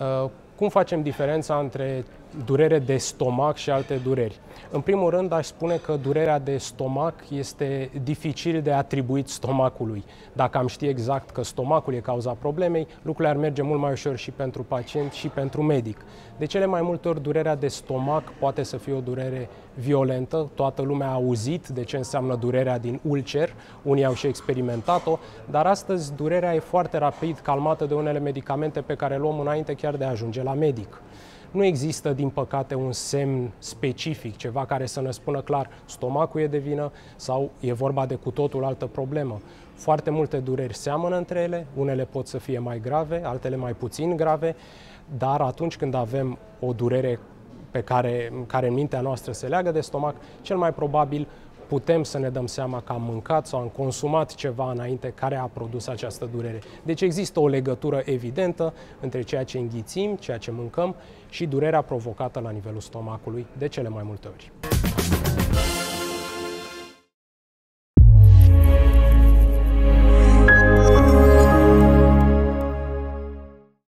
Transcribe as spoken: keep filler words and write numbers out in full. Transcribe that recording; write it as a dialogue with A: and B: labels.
A: Cum facem diferența între durere de stomac și alte dureri? În primul rând, aș spune că durerea de stomac este dificil de atribuit stomacului. Dacă am ști exact că stomacul e cauza problemei, lucrurile ar merge mult mai ușor și pentru pacient și pentru medic. De cele mai multe ori, durerea de stomac poate să fie o durere violentă. Toată lumea a auzit de ce înseamnă durerea din ulcer, unii au și experimentat-o, dar astăzi durerea e foarte rapid calmată de unele medicamente pe care le luăm înainte chiar de a ajunge la medic. Nu există, din păcate, un semn specific, ceva care să ne spună clar stomacul e de vină sau e vorba de cu totul altă problemă. Foarte multe dureri seamănă între ele, unele pot să fie mai grave, altele mai puțin grave, dar atunci când avem o durere pe care, care în mintea noastră se leagă de stomac, cel mai probabil putem să ne dăm seama că am mâncat sau am consumat ceva înainte care a produs această durere. Deci există o legătură evidentă între ceea ce înghițim, ceea ce mâncăm și durerea provocată la nivelul stomacului de cele mai multe ori.